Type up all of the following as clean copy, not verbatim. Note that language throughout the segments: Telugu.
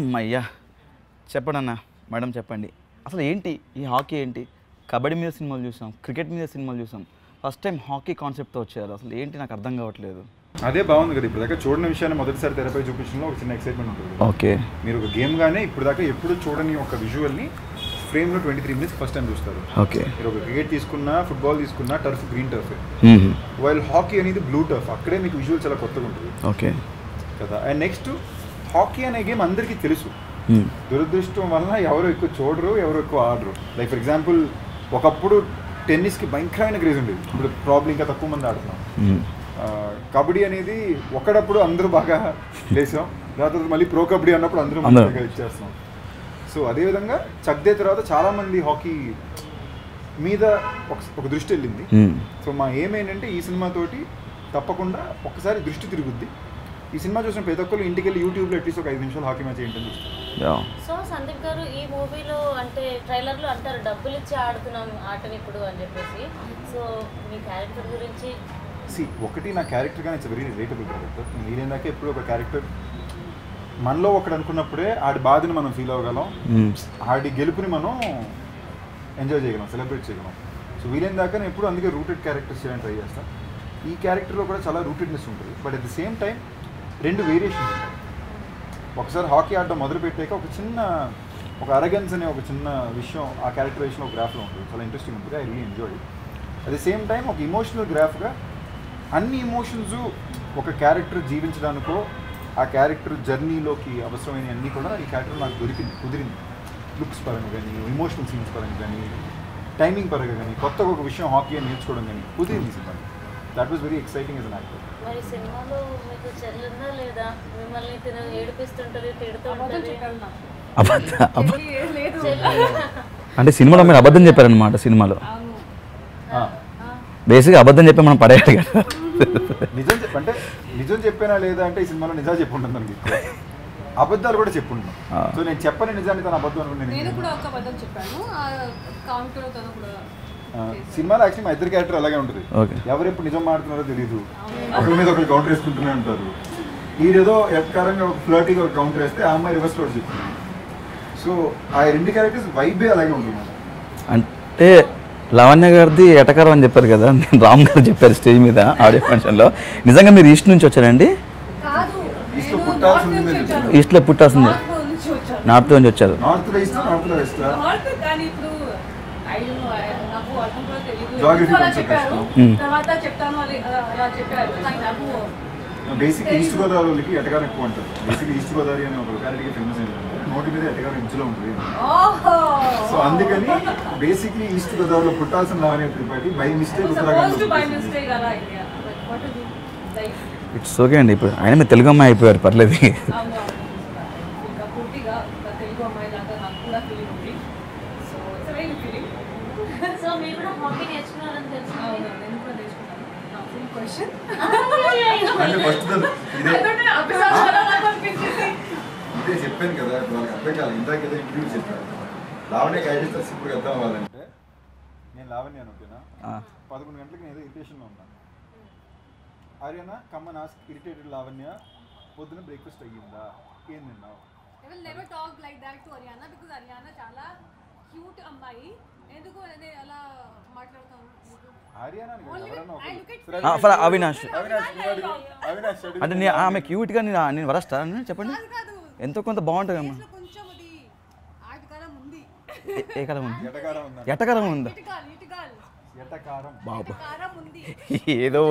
అమ్మయ్యా చెప్పండి అన్న మేడం చెప్పండి అసలు ఏంటి ఈ హాకీ ఏంటి కబడ్డీ మీద సినిమాలు చూసాం క్రికెట్ మీద సినిమాలు చూసాం ఫస్ట్ టైం హాకీ కాన్సెప్ట్తో వచ్చారు అసలు ఏంటి నాకు అర్థం కావట్లేదు అదే బాగుంది కదా ఇప్పుడు దాకా చూడని విషయాన్ని మొదటిసారి తెరపై చూపించడంలో ఒక చిన్న ఎక్సైట్మెంట్ ఉంటుంది ఓకే మీరు ఒక గేమ్ గానే ఇప్పుడు దాకా ఎప్పుడు చూడని ఒక విజువల్ని ఫ్రేమ్లో 23 minutes ఫస్ట్ టైం చూస్తారు ఓకే మీరు ఒక క్రికెట్ తీసుకున్నా ఫుట్బాల్ తీసుకున్నా turf green turf while hockey అనేది బ్లూ టర్ఫ్ అక్కడే మీకు విజువల్ చాలా కొత్తగా ఉంటుంది ఓకే కదా అండ్ నెక్స్ట్ హాకీ అనే గేమ్ అందరికీ తెలుసు దురదృష్టం వలన ఎవరు ఎక్కువ చూడరు ఎవరు ఎక్కువ ఆడరు లైక్ ఫర్ ఎగ్జాంపుల్ ఒకప్పుడు టెన్నిస్కి భయంకరమైన క్రేజ్ ఉండేది ఇప్పుడు ప్రాబ్లం ఇంకా తక్కువ మంది ఆడుతున్నాం కబడ్డీ అనేది ఒకడప్పుడు అందరూ బాగా లేసాం తర్వాత మళ్ళీ ప్రో కబడ్డీ అన్నప్పుడు అందరూ మంచిగా ఇచ్చేస్తాం సో అదేవిధంగా చక్దే తర్వాత చాలామంది హాకీ మీద ఒక దృష్టి వెళ్ళింది సో మా ఏమేంటంటే ఈ సినిమాతోటి తప్పకుండా ఒక్కసారి దృష్టి తిరుగుద్ది ఈ సినిమా చూసిన ప్రతి ఒక్కరు ఇంటికి వెళ్ళి యూట్యూబ్లో అట్లీస్ట్ ఒక 5 నిమిషాలు హాకీ మ్యాచ్ ఏంటని చూస్తారు సో సందీప్ గారు ఈ మూవీలో అంటే ట్రైలర్లో అంటారు డబ్బులు ఇచ్చి ఆడుతున్నాం ఆటని ఇప్పుడు అని చెప్పేసి సో మీ క్యారెక్టర్ గురించి ఒకటి నా క్యారెక్టర్ కానీ ఇట్స్ వెరీ రిలేటబుల్ క్యారెక్టర్ నేను వీలైనాక ఎప్పుడు ఒక క్యారెక్టర్ మనలో ఒకటి అనుకున్నప్పుడే ఆడి బాధని మనం ఫీల్ అవ్వగలం ఆడి గెలుపుని మనం ఎంజాయ్ చేయగలం సెలబ్రేట్ చేయగలం సో వీలైన దాకా నేను ఎప్పుడు అందుకే రూటెడ్ క్యారెక్టర్స్ చేయడానికి ట్రై చేస్తాను ఈ క్యారెక్టర్లో కూడా చాలా రూటెడ్నెస్ ఉంటుంది but at the same time 2 variations ఉంటాయి ఒకసారి హాకీ ఆడడం మొదలుపెట్టాక ఒక అరగన్స్ అనే ఒక చిన్న విషయం ఆ క్యారెక్టరైజేషన్ ఒక గ్రాఫ్లో ఉంటుంది చాలా ఇంట్రెస్టింగ్ ఉంటుంది I really enjoy at the same time ఒక ఇమోషనల్ గ్రాఫ్గా అన్ని ఇమోషన్స్ ఒక క్యారెక్టర్ జీవించడానికో ఆ క్యారెక్టర్ జర్నీలోకి అవసరమైన అన్నీ కూడా ఈ క్యారెక్టర్ నాకు కుదిరింది లుక్స్ పరంగా కానీ ఎమోషనల్ సీన్స్ పరంగా కానీ టైమింగ్ పరంగా కానీ కొత్తగా ఒక విషయం హాకీ అని నేర్చుకోవడం కానీ కుదిరింది cinema that was very exciting as an actor మరి సినిమాలో మీకు చెల్లుందా లేదా మిమ్మల్ని ఏడిపిస్తుంటది తిడుతుంటది అంటే సినిమాలో మీరు అబద్ధం చెప్పారనమాట సినిమాలో బేసిక్గా అబద్ధం చెప్పి మనం పడేయాలి కదా నిజం చెప్పానా లేదా అంటే ఈ సినిమాలో నిజాలు చెప్పుంటుంది మనకి అబద్ధాలు కూడా చెప్పుంటున్నాం సో నేను చెప్పని నిజాన్ని తన అబద్ధం సినిమాలో యాక్చువల్లీ మా ఇద్దరు క్యారెక్టర్ అలాగే ఉంటుంది ఎవరు ఎప్పుడు నిజం మాడుతున్నారో తెలియదు ఒకరి మీద ఒకరు కౌంటర్ వేసుకుంటూనే ఉంటారు ఈడేదో ఎక్కరంగా ఒక ఫ్లర్టీగా ఒక కౌంటర్ వేస్తే ఆ అమ్మాయి రివర్స్ రోడ్ చెప్తుంది సో ఆ 2 క్యారెక్టర్స్ వైబే అలాగే ఉంటుంది అంటే లావణ్య గారిది ఎటకారం అని చెప్పారు కదా నేను రామ్ గారు చెప్పారు స్టేజ్ మీద ఆడియో ఫంక్షన్లో నిజంగా మీరు ఈస్ట్ నుంచి వచ్చారండి ఈస్ట్లో పుట్టాల్సిందే నార్త్ నుంచి వచ్చారు బేసిక్ ఈస్ట్ గోదావరికి ఎటకారం ఎక్కువ ఉంటుంది బేసిక్ ఈస్ట్ గోదావరి అనే ఒక లొకాలిటీకి ఫేమస్ ఏంటంటే నోటి మీద ఎటకారం ఇంచులో ఉంటుంది సో అందుకని బేసిక్లీ ఈస్ట్ గోదావరిలో పుట్టాల్సిన Lavanya Tripathi by mistake it's okay అండి ఇప్పుడు ఆయన మీరు తెలుగు అమ్మాయి అయిపోయారు పర్లేదు ఇదే చెప్పాను కదా వాళ్ళకి అర్థం కాదు ఇందాక ఏదో ఇంటర్వ్యూ చెప్పాను లావణ్య క్యారెక్టర్స్ ఇప్పుడు అర్థం అవ్వాలంటే నేను లావణ్య ఓకేనా 11 గంటలకు నేను ఏదో ఇరిటేషన్లో ఉన్నాను Ariyana come on ask irritated Lavanya పొద్దున బ్రేక్ఫాస్ట్ అయ్యిందా ఏం తిన్నావు never talk like that to Ariyana because Ariyana చాలా క్యూట్ అమ్మాయి ఎందుకు అలా మాట్లాడుతాను అవినాష్ అంటే ఆమె క్యూట్గా నేను వరస్తా చెప్పండి ఎంతో కొంత బాగుంటుంది అమ్మా ఏ కాలం ఉంది ఎటకారం ఉందా బాబు ఏదో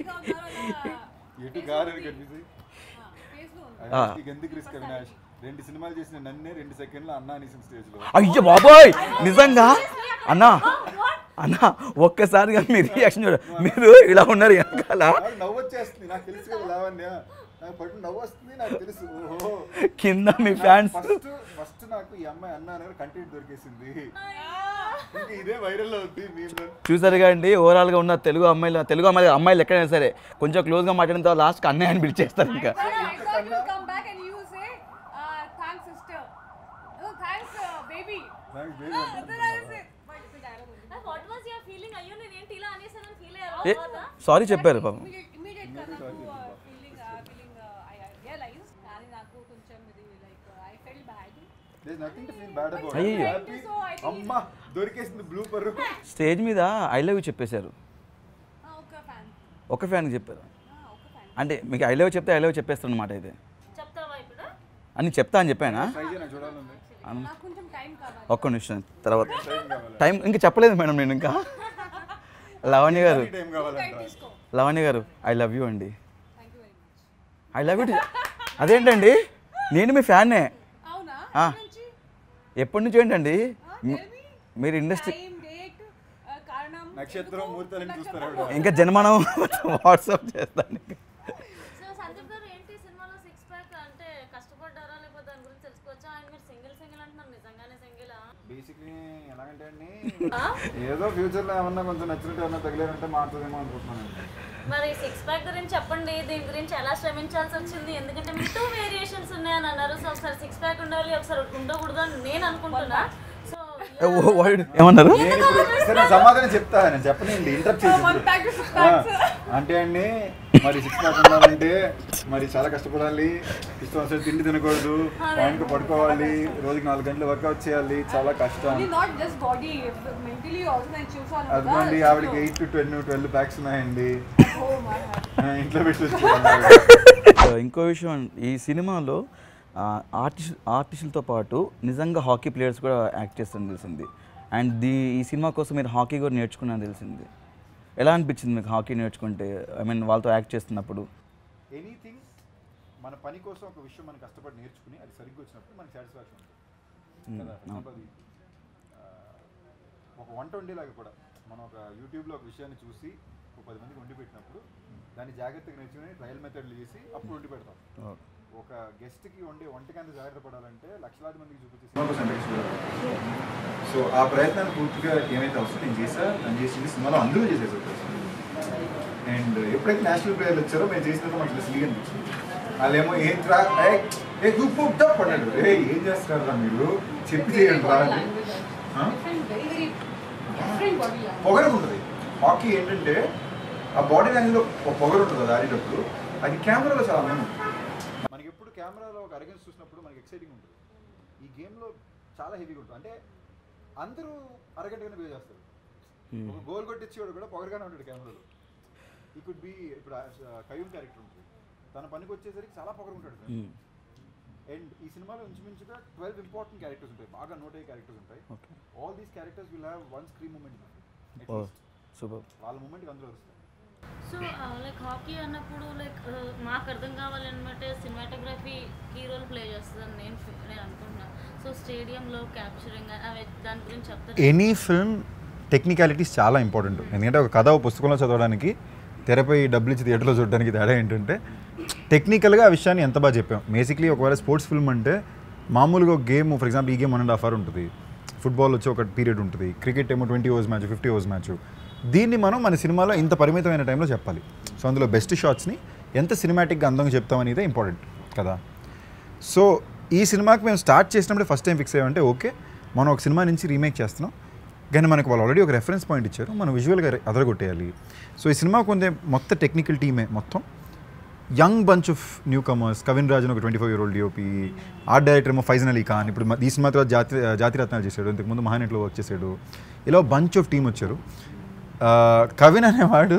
రెండు సినిమాలు చేసిన నన్నే 2 సెకండ్లు అన్నా అనేసిన స్టేజ్ లో అయ్యో బాబోయ్ నిజంగా అన్నా అన్నా ఒక్కసారిగా మీ రియాక్షన్ చూడ మీరు ఇలా ఉన్నారు వెనకాల నవ్వు వచ్చేస్తుంది నాకు తెలుసు కదా లావణ్య నాకు పట్టు నవ్వు వస్తుంది నాకు తెలుసు కింద మీ ఫ్యాన్స్ ఫస్ట్ నాకు ఈ అమ్మాయి అన్నా అనే కంటెంట్ దొరికేసింది ఇదే వైరల్ అవుతుంది చూసారుగా అండి ఓవరాల్గా ఉన్న తెలుగు అమ్మాయిలు ఎక్కడైనా సరే కొంచెం క్లోజ్గా మాట్లాడిన తర్వాత లాస్ట్కి అన్నయ్య అని పిలిచేస్తారు ఇంకా సారీ చెప్పారు పాపం there's nothing to feel bad about. అయ్యో. Happy. అమ్మా దొరికేసింది బ్లూపర్. స్టేజ్ మీద ఐ లవ్ యూ చెప్పేశారు, ఒక ఫ్యాన్ ఒక ఫ్యాన్కి చెప్పారు. ఒక ఫ్యాన్ అంటే మీకు ఐ లవ్ చెప్తే ఐ లవ్ చెప్పేస్తాను అనమాట అయితే చెప్తావా ఇప్పుడు? అని చెప్తా అని చెప్పానా? ట్రై చేయనా చూడాలండి. నాకు కొంచెం టైం కావాలి. ఒక్క నిమిషం తర్వాత టైం ఇంకా చెప్పలేదు మేడం నేను ఇంకా. లవణ్య గారు, టైం కావాలంట. తీసుకో. లవణ్య గారు ఐ లవ్ యూ అండి. Thank you very much. I love you. అదేంటండి నేను మీ ఫ్యాన్నే. అవునా? ఆ. నుంచి ఎప్పటి నుంచి ఏంటండి మీరు ఇండస్ట్రీ టైం డేట్ కారణం నక్షత్రం ముహూర్తాలను చూస్తారు ఆవిడ. ఇంకా జన్మనం వాట్సాప్ చేస్తాను. సో సందీప్ గారు ఏంటి సినిమాలో సిక్స్ ప్యాక్ అంటే కష్టపడ్డారా లేకపోతే దాని గురించి తెలుసుకోవచ్చా? ఆయన మీరు సింగిల్ అంటున్నారు, నిజంగానే సింగిలా? బేసిక్లీ ఎలాగంటే అండి ఏదో ఫ్యూచర్లో ఏమన్నా కొంచెం నచ్చినట్టు ఏమన్నా తగిలేదంటే మారుతుందేమో అనుకుంటున్నాను. మరి సిక్స్ ప్యాక్ గురించి చెప్పండి, దీని గురించి ఎలా శ్రమించాల్సి వచ్చింది? ఎందుకంటే మీకు 2 వేరియేషన్స్ ఉన్నాయని అన్నారు. సో ఒకసారి సిక్స్ ప్యాక్ ఉండాలి, ఒకసారి ఉండకూడదు అని నేను అనుకుంటున్నా. సో ఏమన్నారు? నేను ఇప్పుడు సరే సమాధానం చెప్తా, నేను చెప్పనండి ఇంటరప్ట్ వన్ చేసి. Pack six packs. అంటే అండి మరి 6 ప్యాక్ ఉండాలంటే మరి చాలా కష్టపడాలి, ఇష్టం అసలు తిండి తినకూడదు, పాయింట్కి పడుకోవాలి, రోజుకి 4 గంటలు వర్కౌట్ చేయాలి, చాలా కష్టం. Not just body, mentally also నేను చూసాను. అదిగోండి ఆవిడకి 8 to 12 ప్యాక్స్ ఉన్నాయండి. Oh my god. ఇంట్లో పెట్టి ఇంకో విషయం, ఈ సినిమాలో ఆర్టిస్టులతో పాటు నిజంగా హాకీ ప్లేయర్స్ కూడా యాక్ట్ చేస్తారని తెలిసింది. అండ్ ఈ సినిమా కోసం మీరు హాకీ కూడా నేర్చుకున్నారని తెలిసింది. ఎలా అనిపించింది మీకు హాకీ నేర్చుకుంటే? ఐ మీన్ వాళ్ళతో యాక్ట్ చేస్తున్నప్పుడు. ఎనీథింగ్ మన పని కోసం ఒక విషయం మనం కష్టపడి నేర్చుకుని అది సరిగ్గా వచ్చినప్పుడు మనకి సాటిస్ఫాక్షన్ ఉంటుంది కదా. అది ఒక వంట వండేలాగా కూడా మనం ఒక యూట్యూబ్లో ఒక విషయాన్ని చూసి ఒక 10 మందికి వండి పెట్టినప్పుడు దాన్ని జాగ్రత్తగా నేర్చుకుని ట్రయల్ మెథడ్లు చేసి అప్పుడు వండి పెడతాం. ఒక గెస్ట్కి వండే వంటకి అంత జాగ్రత్త పడాలంటే లక్షలాది మందికి చూపించేసి సో ఆ ప్రయత్నాన్ని పూర్తిగా ఏమైతే అవసరం నేను చేసింది సినిమాలో అందరూ చేసేసారు. అండ్ ఎప్పుడైతే నేషనల్ ప్లేయర్లు వచ్చారో మేము చేసినప్పుడు మాకు సిలిగా అనిపించింది. వాళ్ళేమో ఏం రా పడ్డాడు, ఏం చేస్తారా మీరు చెప్పి చేయండి రా అని. పొగరు ఉంటుంది హాకీ ఏంటంటే ఆ బాడీ లాంగ్వేజ్లో ఒక పొగరు ఉంటుంది అది ఆడేటప్పుడు, అది కెమెరాలో చాలా అందంగా ఉంటుంది. మనకి ఎప్పుడు కెమెరాలో ఒక అరగెన్స్ చూసినప్పుడు మనకి ఎక్సైటింగ్ ఉంటుంది. ఈ గేమ్లో చాలా హెవీగా ఉంటుంది. అంటే అందరూ అరగంటగానే బిహేవ్ చేస్తారు. ఒక గోల్ కొట్టించేవాడు కూడా పొగరుగానే ఉంటాడు కెమెరాలో. ఈ కుడ్ బి ఇప్పుడు కయూమ్ క్యారెక్టర్ ఉంటుంది, తన పనికి వచ్చేసరికి చాలా పొగరు ఉంటాడు. అండ్ ఈ సినిమాలో ఇంచుమించుగా 12 ఇంపార్టెంట్ క్యారెక్టర్స్ ఉంటాయి, బాగా నోట్ అయ్యే క్యారెక్టర్స్ ఉంటాయి. All these characters will have one screen moment. Super. వాళ్ళ మూమెంట్కి అందులో వస్తాయి. సో లైక్ హాకీ అన్నప్పుడు లైక్ మాకు అర్థం కావాలన్నమాట సినిమాటోగ్రఫీ కీ రోల్ ప్లే చేస్తుందని నేను అనుకుంటున్నాను. సో స్టేడియంలో క్యాప్చరింగ్ అవి దాని గురించి చెప్తాను. ఎనీ ఫిల్మ్ టెక్నికాలిటీస్ చాలా ఇంపార్టెంట్. ఎందుకంటే ఒక కథ పుస్తకంలో చదవడానికి తెరపై డబ్బులు ఇచ్చి థియేటర్లో చూడడానికి తేడా ఏంటంటే టెక్నికల్గా ఆ విషయాన్ని ఎంత బాగా చెప్పాం. బేసిక్లీ ఒకవేళ స్పోర్ట్స్ ఫిల్మ్ అంటే మామూలుగా ఒక గేమ్, ఫర్ ఎగ్జాంపుల్ ఈ గేమ్ 1.5 hours ఉంటుంది, ఫుట్బాల్ వచ్చి ఒక పీరియడ్ ఉంటుంది, క్రికెట్ ఏమో 20 overs మ్యాచ్, 50 overs మ్యాచ్. దీన్ని మనం మన సినిమాలో ఇంత పరిమితమైన టైంలో చెప్పాలి. సో అందులో బెస్ట్ షాట్స్ని ఎంత సినిమాటిక్గా అందంగా చెప్తామనేది ఇంపార్టెంట్ కదా. సో ఈ సినిమాకి మేము స్టార్ట్ చేసినప్పుడు ఫస్ట్ టైం ఫిక్స్ అయ్యామంటే ఓకే మనం ఒక సినిమా నుంచి రీమేక్ చేస్తున్నాం, కానీ మనకు వాళ్ళు ఆల్రెడీ ఒక రెఫరెన్స్ పాయింట్ ఇచ్చారు, మనం విజువల్గా అదరగొట్టేయాలి. సో ఈ సినిమాకు ఉండే మొత్తం టెక్నికల్ టీమే మొత్తం young bunch of newcomers. Kavin Rajan ఒక 25-year-old డిఓపి, ఆర్ట్ డైరెక్టర్ ఏమో ఫైజన్ అలీ ఖాన్, ఇప్పుడు ఈ సినిమా తర్వాత జాతిరత్నాలు చేశాడు, ఇంతకుముందు మహానటిలో వర్క్ చేశాడు. ఇలా బంచ్ ఆఫ్ టీం వచ్చారు. కవిన్ అనేవాడు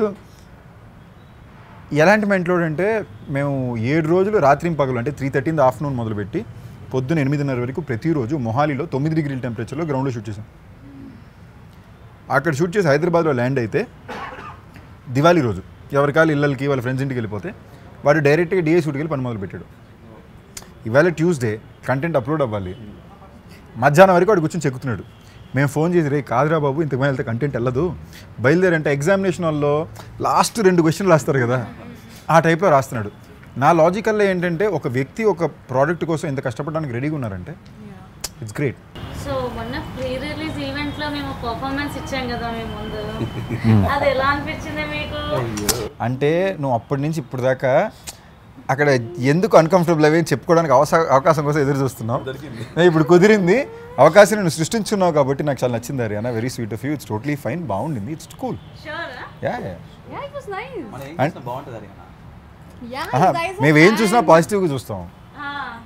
ఎలాంటి మెంట్లో అంటే మేము 7 రోజులు రాత్రి పగలు అంటే 3:30 in the afternoon మొదలుపెట్టి పొద్దున్న 8:30 వరకు ప్రతిరోజు మొహాలీలో 9 degrees టెంపరేచర్లో గ్రౌండ్లో షూట్ చేసాం. అక్కడ షూట్ చేసి హైదరాబాద్లో ల్యాండ్ అయితే దివాళీ రోజు ఎవరికాలు ఇళ్ళకి వాళ్ళ ఫ్రెండ్స్ ఇంటికి వెళ్ళిపోతే వాడు డైరెక్ట్గా డిఏ షూట్కి వెళ్ళి పని మొదలు పెట్టాడు. ఇవాళ ట్యూస్డే కంటెంట్ అప్లోడ్ అవ్వాలి, మధ్యాహ్నం వరకు వాడు కూర్చొని చెక్కుతున్నాడు. మేము ఫోన్ చేసి రే కాదురా బాబు ఇంతకుమంది వెళ్తే కంటెంట్ వెళ్ళదు బయలుదేరంటే ఎగ్జామినేషన్ వాళ్ళు లాస్ట్ 2 questions రాస్తారు కదా ఆ టైప్లో రాస్తున్నాడు. నా లాజికల్లో ఏంటంటే ఒక వ్యక్తి ఒక ప్రోడక్ట్ కోసం ఎంత కష్టపడడానికి రెడీగా ఉన్నారంటే ఇట్స్ గ్రేట్. సో మొన్న ప్రీ రిలీజ్ ఈవెంట్లో మేము పర్ఫార్మెన్స్ ఇచ్చాం కదా మేము ముందు, అది ఎలా అనిపించింది మీకు? అంటే నువ్వు అప్పటి నుంచి ఇప్పుడు దాకా అక్కడ ఎందుకు అన్కంఫర్టబుల్ అవి చెప్పుకోవడానికి అవకాశం కోసం ఎదురు చూస్తున్నావు. ఇప్పుడు కుదిరింది, అవకాశం నేను సృష్టించున్నావు కాబట్టి నాకు చాలా నచ్చింది. Ariana very sweet of you, it's totally fine, బాగుండింది, it's cool. Yeah, it was nice. బాగుంటుంది. Yeah, you guys మేము ఏం చూసినా పాజిటివ్గా చూస్తాం.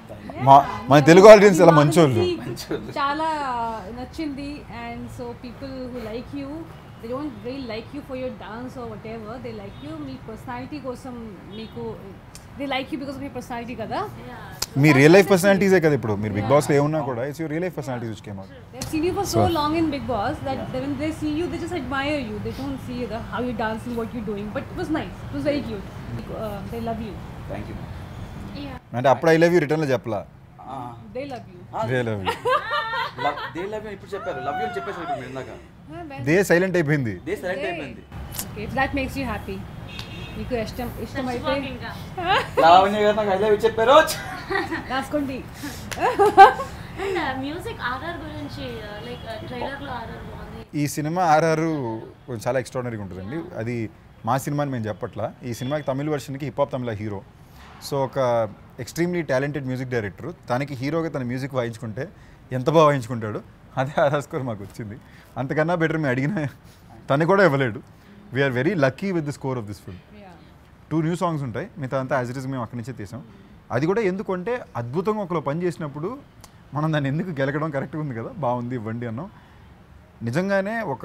మన తెలుగు ఆడియన్స్ చాలా మంచోళ్ళు. చాలా నచ్చింది. And so people who like you, they don't really like you for your dance or whatever, they like you మీ పర్సనాలిటీ కోసం. మీకు they like you because of your personality కదా. మీ రియల్ లైఫ్ పర్సనాలిటీసే కదా ఇప్పుడు మీరు బిగ్ బాస్ లో ఏమున్నా కూడా it's your real life personalities which came out. They've seen you for so long in Big Boss that when they see you they just admire you, they don't see how you dancing, what you're doing, but it was nice, it was very cute. They love you. Thank you. అంటే అప్పుడు ఐ లవ్ యూ రిటర్న్ లో చెప్పలా, They love you. They love you. They love you ఇప్పుడు చెప్పారు, లవ్ యూ అని చెప్పేసి ఇప్పుడు మీరు ఇందాక దే సైలెంట్ అయిపోయింది. దే సైలెంట్ అయిపోయింది. Okay, if that makes you happy, మీకు ఇష్టమైతే ఇంకా లావణ్య గారు నాకు ఐ లవ్ యూ చెప్పారు. రాసుకోండి. అండ్ మ్యూజిక్ ఆర్ఆర్ గురించి లైక్ ట్రైలర్లో ఆర్ఆర్ బాగుంది. ఈ సినిమా ఆర్ఆర్ చాలా ఎక్స్ట్రాడినరీగా ఉంటుందండి. అది మా సినిమా అని మేము చెప్పట్లా. ఈ సినిమాకి తమిళ వర్షన్కి హిప్ హాప్ తమిళ హీరో. సో ఒక ఎక్స్ట్రీమ్లీ టాలెంటెడ్ మ్యూజిక్ డైరెక్టర్ తనకి హీరోగా తన మ్యూజిక్ వాయించుకుంటే ఎంత బాగా వాయించుకుంటాడు, అదే ఆర్ఆర్ స్కోర్ మాకు వచ్చింది. అంతకన్నా బెటర్ మేము అడిగిన తను కూడా ఇవ్వలేడు. We're very lucky with the score of this film. 2 new songs ఉంటాయి, మిగతా అంతా యాజ్ ఇట్ ఈస్ మేము అక్కడి నుంచే తీసాం. అది కూడా ఎందుకంటే అద్భుతంగా ఒకలో పని చేసినప్పుడు మనం దాన్ని ఎందుకు గెలకడం కరెక్ట్గా ఉంది కదా, బాగుంది ఇవ్వండి అన్నాం. నిజంగానే ఒక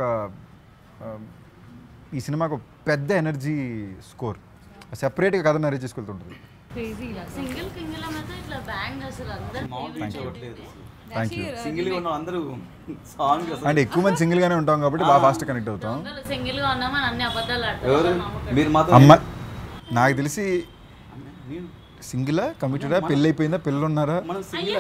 ఈ సినిమాకు పెద్ద ఎనర్జీ స్కోర్, సెపరేట్గా కథ నరేట్ చేసుకెళ్తుంటుంది. సింగిల్ కింగిల్ అయితే ఇట్లా బ్యాంగ్ అసలు అందరూ థ్యాంక్ యూ. సింగిల్గా ఉన్న అందరూ సాంగ్ అంటే ఎక్కువ మంది సింగిల్గానే ఉంటాం కాబట్టి బాగా ఫాస్ట్ కనెక్ట్ అవుతాం. సింగిల్ గా ఉన్నామని అన్ని అబద్ధాలు ఎవరు ఆడతారు. మీరు మాత్రం అమ్మ నాకు తెలిసి సింగిలా కమిటెడా, పెళ్ళి అయిపోయిందా, పిల్లలు ఉన్నారా? మనం సింగిల్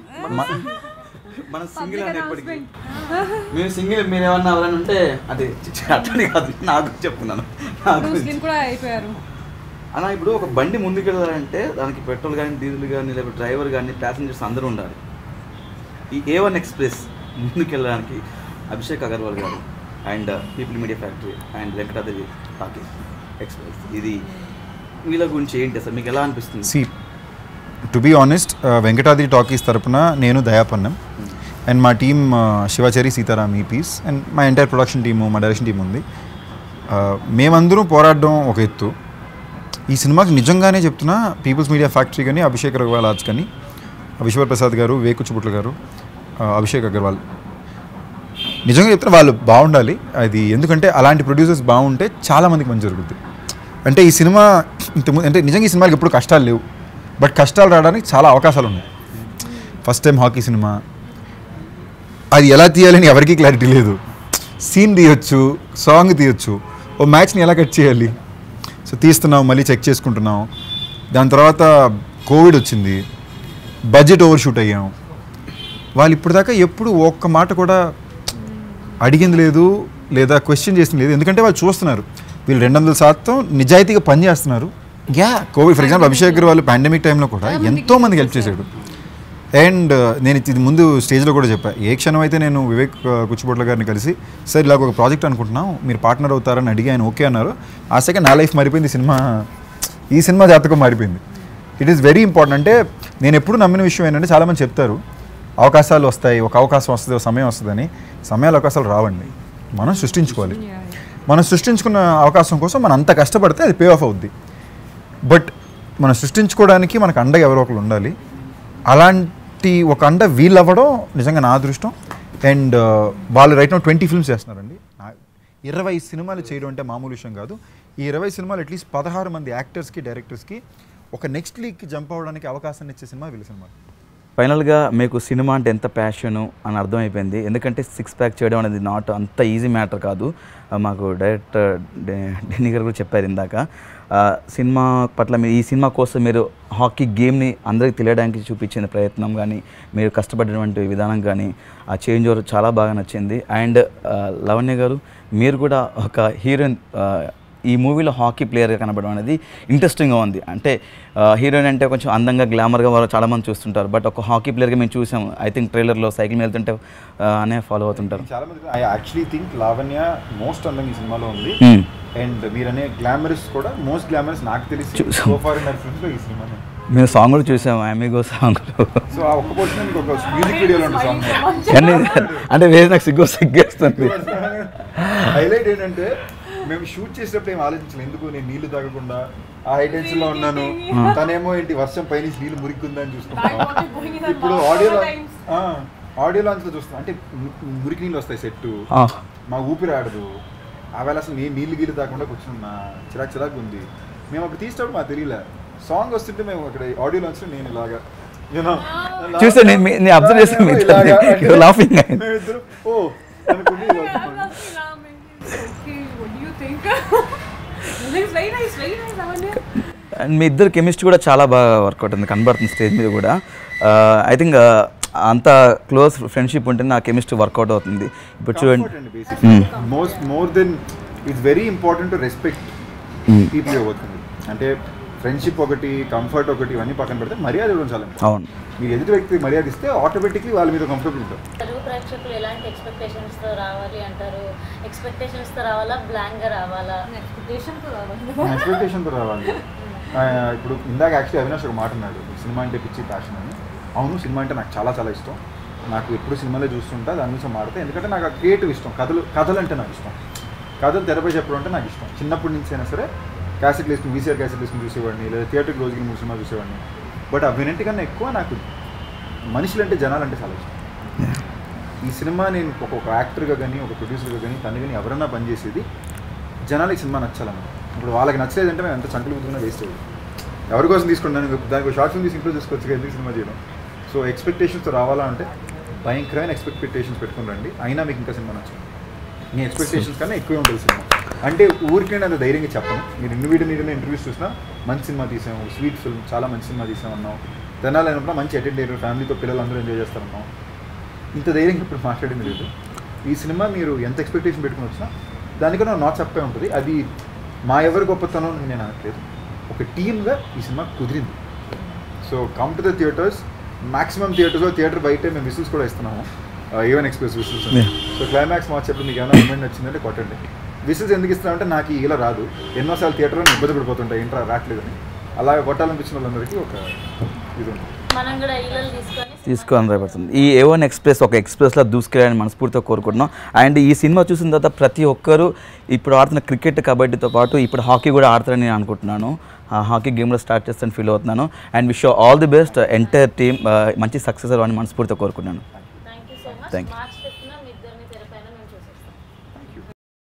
మనం సింగిల్ అని ఎప్పటికీ మీరు సింగిల్, మీరు ఏమన్నా ఎవరైనా ఉంటే అది అట్లనే కాదు, నాకు చెప్తున్నాను. కూడా అయిపోయారు అలా ఇప్పుడు ఒక బండి ముందుకు వెళ్ళాలంటే దానికి పెట్రోల్ కానీ డీజిల్ కానీ లేకపోతే డ్రైవర్ కానీ ప్యాసింజర్స్ అందరూ ఉండాలి. ఈ A1 ఎక్స్ప్రెస్ ముందుకు వెళ్ళడానికి Abhishek Agarwal garu and People Media Factory and Venkatadri Talkies Express, ఇది వీళ్ళ గురించి ఏంటి అసలు మీకు ఎలా అనిపిస్తుంది? సి to be honest, Venkatadri Talkies తరపున నేను దయాపన్నం అండ్ మా టీమ్ శివాచారి సీతారాం ఈపీస్ అండ్ మా ఎంటైర్ ప్రొడక్షన్ టీము, మా డైరెక్షన్ టీం ఉంది. మేమందరం పోరాడడం ఒక ఎత్తు. ఈ సినిమాకి నిజంగానే చెప్తున్నా, పీపుల్స్ మీడియా ఫ్యాక్టరీ కానీ, అభిషేక్ అగర్వాల్ ఆర్ట్స్ కానీ, విశ్వర్ ప్రసాద్ గారు, వేకుచుబుట్ల గారు, అభిషేక్ అగర్వాల్, నిజంగా చెప్తున్నా వాళ్ళు బాగుండాలి. అది ఎందుకంటే అలాంటి ప్రొడ్యూసర్స్ బాగుంటే చాలామందికి మంచి జరుగుతుంది. అంటే ఈ సినిమా అంటే నిజంగా ఈ సినిమాకి ఎప్పుడు కష్టాలు లేవు, బట్ కష్టాలు రావడానికి చాలా అవకాశాలు ఉన్నాయి. ఫస్ట్ టైం హాకీ సినిమా, అది ఎలా తీయాలని ఎవరికీ క్లారిటీ లేదు. సీన్ తీయొచ్చు, సాంగ్ తీయొచ్చు, ఓ మ్యాచ్ని ఎలా కట్ చేయాలి, సో తీస్తున్నాం, మళ్ళీ చెక్ చేసుకుంటున్నాం. దాని తర్వాత కోవిడ్ వచ్చింది, బడ్జెట్ ఓవర్ షూట్ అయ్యాం. వాళ్ళు ఇప్పుడు దాకా ఎప్పుడు ఒక్క మాట కూడా అడిగింది లేదు లేదా క్వశ్చన్ చేసింది లేదు. ఎందుకంటే వాళ్ళు చూస్తున్నారు వీళ్ళు 200% నిజాయితీగా పనిచేస్తున్నారు. కోవిడ్ ఫర్ ఎగ్జాంపుల్ అభిషేక్ గారు వాళ్ళు పాండమిక్ టైంలో కూడా ఎంతోమందికి హెల్ప్ చేశాడు. అండ్ నేను ఇది ముందు స్టేజ్లో కూడా చెప్పాను, ఏ క్షణం అయితే నేను వివేక్ కుచ్చిబొట్ల గారిని కలిసి సార్ ఇలాగ ఒక ప్రాజెక్ట్ అనుకుంటున్నాం, మీరు పార్ట్నర్ అవుతారని అడిగి ఆయన ఓకే అన్నారు. ఆ సెకండ్ నా లైఫ్ మారిపోయింది, ఈ సినిమా జాతకం మారిపోయింది. It is very important. అంటే నేను ఎప్పుడు నమ్మిన విషయం ఏంటంటే, చాలామంది చెప్తారు అవకాశాలు వస్తాయి, ఒక అవకాశం వస్తుంది, ఒక సమయం వస్తుందని. సమయాలు అవకాశాలు రావండి, మనం సృష్టించుకోవాలి. మనం సృష్టించుకున్న అవకాశం కోసం మనం అంత కష్టపడితే అది పే ఆఫ్ అవుద్ది. బట్ మనం సృష్టించుకోవడానికి మనకు అండగా ఎవరో ఒకరు ఉండాలి. అలాంటి ఒక అండ వీళ్ళు అవ్వడం నిజంగా నా అదృష్టం. అండ్ వాళ్ళు రైట్ నౌ 20 ఫిల్మ్స్ చేస్తున్నారండి. 20 సినిమాలు చేయడం అంటే మామూలు విషయం కాదు. ఈ 20 సినిమాలు అట్లీస్ట్ 16 మంది యాక్టర్స్కి, డైరెక్టర్స్కి ఒక నెక్స్ట్ లీగ్కి జంప్ అవ్వడానికి అవకాశాన్ని ఇచ్చే సినిమా వీళ్ళ సినిమా. ఫైనల్గా మీకు సినిమా అంటే ఎంత ప్యాషను అని అర్థమైపోయింది. ఎందుకంటే 6 ప్యాక్ చేయడం అనేది నాట్ అంత ఈజీ మ్యాటర్ కాదు. మాకు డైరెక్టర్ డెన్నీ గారు కూడా చెప్పారు ఇందాక. సినిమా పట్ల మీరు ఈ సినిమా కోసం మీరు హాకీ గేమ్ని అందరికీ తెలియడానికి చూపించిన ప్రయత్నం కానీ, మీరు కష్టపడినటువంటి విధానం కానీ, ఆ చేంజ్ ఓవర్ చాలా బాగా నచ్చింది. అండ్ లవణ్య గారు, మీరు కూడా ఒక హీరోయిన్ ఈ మూవీలో హాకీ ప్లేయర్గా కనబడడం అనేది ఇంట్రెస్టింగ్గా ఉంది. అంటే హీరోయిన్ అంటే కొంచెం అందంగా గ్లామర్గా వాళ్ళు చాలామంది చూస్తుంటారు, బట్ ఒక హాకీ ప్లేయర్గా మేము చూసాము. ఐ థింక్ ట్రైలర్లో సైకిల్ మీద వెళ్తుంటే అనే ఫాలో అవుతుంటారు. చాలా మంది I actually think Lavanya most అందంగా ఈ సినిమాలో ఉంది. అండ్ మీరనే గ్లామరస్ కూడా మోస్ట్ గ్లామరస్ నాకు తెలిసి సో ఫార్ ఇన్ ఫిల్మ్స్లో ఈ సినిమానే. మేము సాంగ్ కూడా చూసాము, అమిగో సాంగ్లో. సో ఆ ఒక్క పోర్షన్ మీకు ఒక మ్యూజిక్ వీడియోలో ఉంటుంది సాంగ్. కానీ అంటే వేరే నాకు సిగ్గేస్తుంది. హైలైట్ ఏంటంటే మేము షూట్ చేసేటప్పుడు ఏం ఆలోచించలేదు, ఎందుకు నేను నీళ్లు తాగకుండా ఆ హై టెన్షన్లో ఉన్నాను, తనేమో ఏంటి వర్షం పైనుంచి నీళ్ళు మురికిందని చూసుకుంటాను. ఇప్పుడు ఆడియో లాంచ్లో చూస్తాం అంటే మురికి నీళ్ళు వస్తాయి సెట్, మా ఊపిరి ఆడదు. ఆవేళ అసలు నేను నీళ్ళు గీళ్ళు తాగకుండా కూర్చున్నా, చిరాకు ఉంది. మేము అప్పుడు తీసేటప్పుడు మాకు తెలియలే, సాంగ్ వస్తుంటే మేము అక్కడ ఆడియో లాంచ్లో నేను ఇలాగా చూస్తే నేను అబ్జర్వ్ చేస్తాను లాఫింగ్ మేమిద్దరు ఓ అనుకుని అండ్ మీ ఇద్దరు కెమిస్ట్రీ కూడా చాలా బాగా వర్కౌట్ ఉంది, కనబడుతుంది స్టేజ్ మీద కూడా. ఐ థింక్ అంత క్లోజ్ ఫ్రెండ్షిప్ ఉంటే నా కెమిస్ట్రీ వర్కౌట్ అవుతుంది. ఇప్పుడు చూడండి, more than it's very important to respect people అవుతుంది. అంటే ఫ్రెండ్షిప్ ఒకటి, కంఫర్ట్ ఒకటి, ఇవన్నీ పక్కన పెడితే మర్యాద ఇవ్వడం చాలా. అవును, మీరు ఎదుటి వ్యక్తికి మర్యాద ఇస్తే ఆటోమేటిక్లీ వాళ్ళ మీద కంఫర్టబుల్ ఉంటారు. తెలుగు ప్రేక్షకులు ఎలాంటి ఎక్స్పెక్టేషన్స్తో రావాలి అంటారు? ఎక్స్పెక్టేషన్స్తో రావాలా, బ్లాంక్గా రావాలా? ఎక్స్పెక్టేషన్తో రావాలి. ఇప్పుడు ఇందాక యాక్చువల్లీ అవినాష్ ఒక మాట అన్నాడు, సినిమా అంటే పిచ్చి ప్యాషన్ అని. అవును, సినిమా అంటే నాకు చాలా చాలా ఇష్టం. నాకు ఎప్పుడు సినిమాలో చూస్తుంటా, దాని గురించి మాడితే, ఎందుకంటే నాకు ఆ క్రియేటివ్ ఇష్టం. కథలు అంటే నాకు ఇష్టం. కథలు తెరపై చెప్పడం అంటే నాకు ఇష్టం. చిన్నప్పటి నుంచి అయినా సరే క్యాసెట్లు వేసుకుని, వీసీఆర్ క్యాసెట్ వేసుకుని చూసేవాడిని, లేదా థియేటర్కి రోజుకి 3 సినిమా చూసేవాడిని. బట్ అవినెంటికన్నా ఎక్కువ నాకు మనుషులంటే, జనాలంటే చాలా ఇష్టం. ఈ సినిమా నేను ఒక యాక్టర్గా కానీ, ఒక ప్రొడ్యూసర్గా కానీ, తను కానీ ఎవరన్నా పనిచేసేది జనాలకి సినిమా నచ్చాలన్నమాట. ఇప్పుడు వాళ్ళకి నచ్చలేదంటే మేము ఎంత చంకలు కుదురున్నా వేస్ట్ అయ్యేది. ఎవరి కోసం తీసుకున్నాను, దానికి షార్ట్ ఫిల్మ్ తీసి ఇంట్లో తీసుకోవచ్చు, ఎందుకు సినిమా చేయడం. సో ఎక్స్పెక్టేషన్స్తో రావాలా అంటే భయంకరమైన ఎక్స్పెక్టేషన్స్ పెట్టుకుని రండి, అయినా మీకు ఇంకా సినిమా నచ్చదు. మీ ఎక్స్పెక్టేషన్స్ కన్నా ఎక్కువే ఉంటుంది సినిమా. అంటే ఊరికి నేను అంత ధైర్యంగా చెప్పను. మీరు ఇండివిజువల్ ఇంటర్వ్యూస్ చూసినా మంచి సినిమా తీసాము, స్వీట్ ఫిల్మ్, చాలా మంచి సినిమా తీసామన్నాం, తెనాలి అయినప్పుడు మంచి అటెండ్ అయ్యారు, ఫ్యామిలీతో పిల్లలు అందరూ ఎంజాయ్ చేస్తారన్నాం. ఇంత ధైర్యంగా ఇప్పుడు మాట్లాడింది లేదు. ఈ సినిమా మీరు ఎంత ఎక్స్పెక్టేషన్ పెట్టుకుని వచ్చినా దానికన్నా నాట్ చెప్పే ఉంటుంది. అది మా ఎవరి గొప్పతనం నేను అనట్లేదు, ఒక టీమ్గా ఈ సినిమా కుదిరింది. So come to the theatres. Maximum theatre బయటే మేము విసిల్స్ కూడా ఇస్తున్నాము, even express whistles. So climax మార్చేప్పుడు మీకు ఏమైనా మూమెంట్ వచ్చిందంటే కొట్టండి. విసిల్స్ ఎందుకు ఇస్తున్నామంటే నాకు ఇలా రాదు, ఎన్నోసార్లు థియేటర్లో ఇబ్బంది పడిపోతుంటాయి, ఏంట్రా రావట్లేదని. అలాగే కొట్టాలనిపించిన వాళ్ళందరికీ ఒక ఇది ఉంటుంది. మనం కూడా ఈలలు తీసుకొని రాబడుతుంది. ఈ A1 ఎక్స్ప్రెస్ ఒక ఎక్స్ప్రెస్లో దూసుకెళ్ళాలని మనస్ఫూర్తిగా కోరుకుంటున్నాం. అండ్ ఈ సినిమా చూసిన తర్వాత ప్రతి ఒక్కరూ ఇప్పుడు ఆడుతున్న క్రికెట్, కబడ్డీతో పాటు ఇప్పుడు హాకీ కూడా ఆడతారని నేను అనుకుంటున్నాను. హాకీ గేమ్లో స్టార్ట్ చేస్తాను ఫీల్ అవుతున్నాను. And wish all the best entire team, మంచి సక్సెస్ అవ్వాలని మనస్ఫూర్తిగా కోరుకుంటున్నాను. Thank you so much. Thank you.